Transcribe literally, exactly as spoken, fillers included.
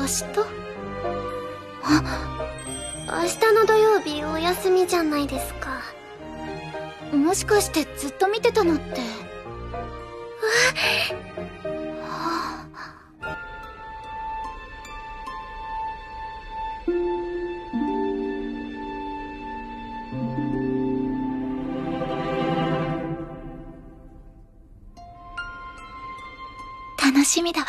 明日？あ、明日の土曜日お休みじゃないですか。もしかしてずっと見てたのって。はあ、楽しみだわ。